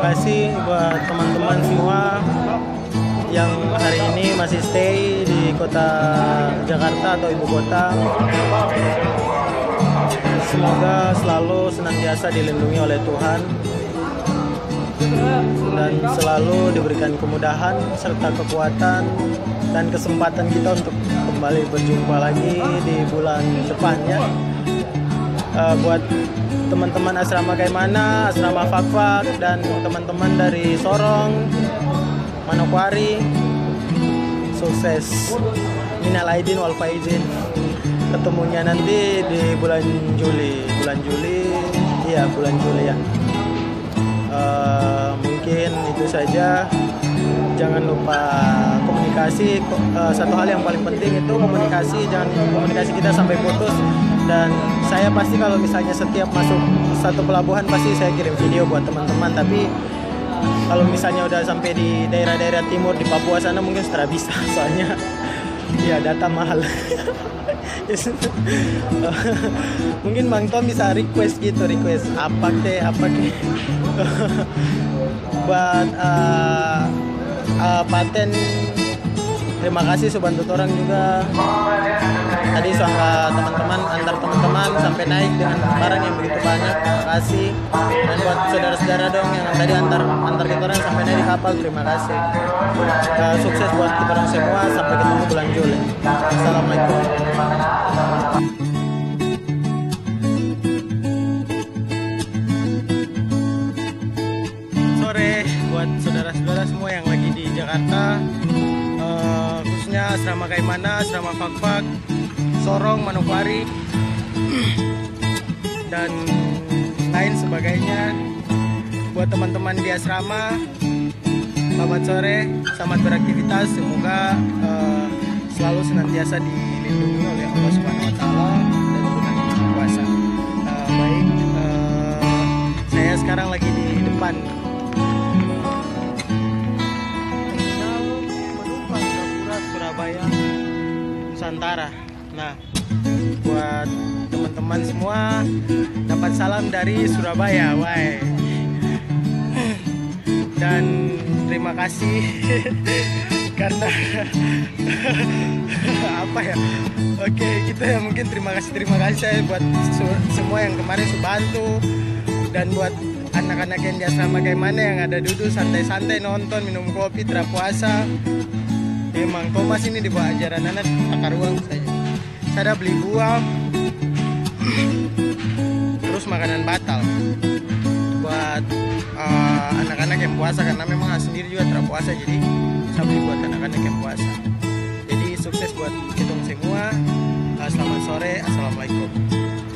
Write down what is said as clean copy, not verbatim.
kasih buat teman-teman semua yang hari ini masih stay di kota Jakarta atau ibu kota. Semoga selalu senantiasa dilindungi oleh Tuhan dan selalu diberikan kemudahan serta kekuatan dan kesempatan kita untuk kembali berjumpa lagi di bulan depannya. Buat teman-teman asrama Kaimana, asrama Fakfak, dan teman-teman dari Sorong, Manokwari, sukses. Minal aidin wal faizin. Ketemunya nanti di bulan Juli ya. Mungkin itu saja. Jangan lupa komunikasi. Satu hal yang paling penting itu komunikasi. Jangan komunikasi kita sampai putus. Dan saya pasti kalau misalnya setiap masuk satu pelabuhan pasti saya kirim video buat teman-teman. Tapi kalau misalnya udah sampai di daerah-daerah timur di Papua sana mungkin sudah bisa. Soalnya ya data mahal. Mungkin Bang Tom bisa request apa ke buat paten. Terima kasih Sobat Tutorang juga. Tadi suara teman-teman antar teman-teman sampai naik dengan barang yang begitu banyak. Terima kasih. Dan buat saudara-saudara dong yang tadi antar kita orang sampai naik di kapal, terima kasih. Sukses buat kita orang semua, sampai ketemu bulan Juli. Assalamualaikum. Sore buat saudara-saudara semua yang lagi di Jakarta, khususnya asrama Kaimana, asrama Fakfak, Sorong, Manokwari, dan lain sebagainya. Buat teman-teman di asrama, selamat sore, selamat beraktivitas. Semoga selalu senantiasa dilindungi oleh Allah Subhanahu Wa Taala dan bulan puasa. Baik, saya sekarang lagi di depan Surabaya, Nusantara. Nah, buat teman-teman semua, dapat salam dari Surabaya, why? Dan terima kasih karena apa ya? Oke, kita ya mungkin terima kasih saya buat semua yang kemarin bantu, dan buat anak-anak yang di asrama Kaimana yang ada duduk santai-santai nonton minum kopi terpuasa. Emang Thomas ini di bawah ajaran anak takar uang saja. Saya beli buah, terus makanan batal buat anak-anak yang puasa, karena memang sendiri juga terpuasa, jadi saya beli buat anak-anak yang puasa. Jadi sukses buat kita semua. Selamat sore, assalamualaikum.